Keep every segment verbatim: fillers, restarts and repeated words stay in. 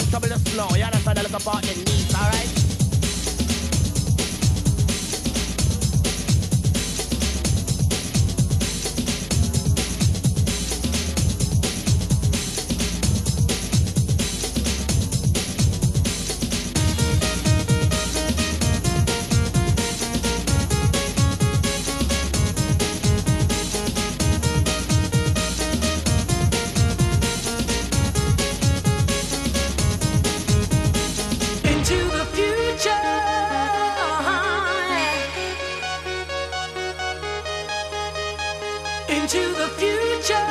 down, trouble the snow. You understand? Look about the knees, alright? Into the future.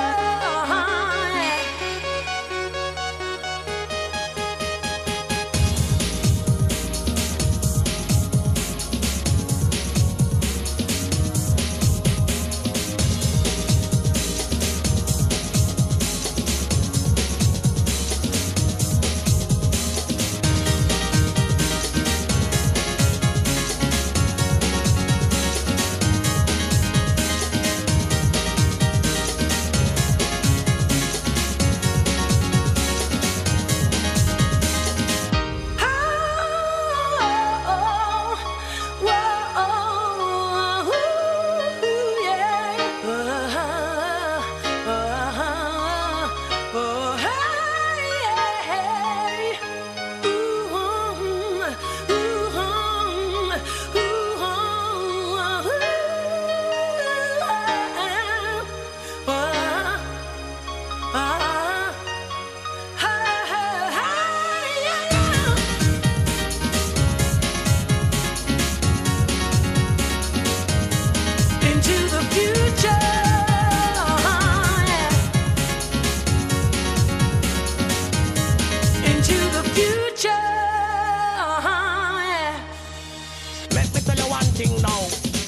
Thing now.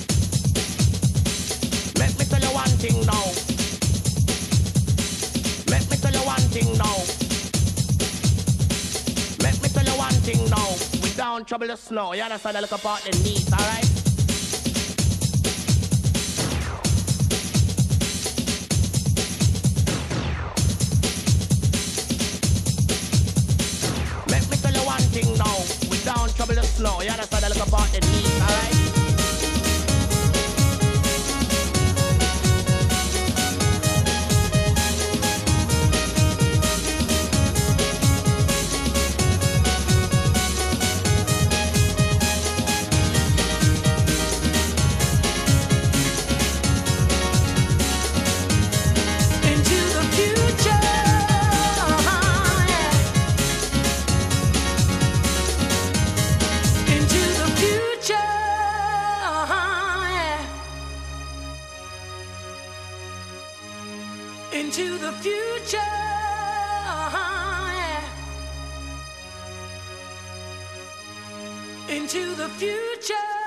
Let me tell you one thing now. Let me tell you one thing now. Let me tell you one thing now. We down trouble the snow. You understand? I look about the knees, alright? Let me tell you one thing now. We down trouble the snow. You understand? I look about the knees, alright? Into the future, yeah. Into the future.